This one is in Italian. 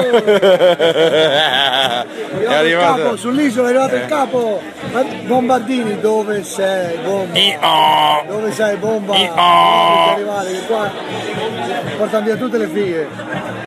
È arrivato il capo, sull'isola è arrivato il capo. Bombardini, dove sei? Bomba. Dove sei, bomba? Arrivare, che qua portano via tutte le fighe.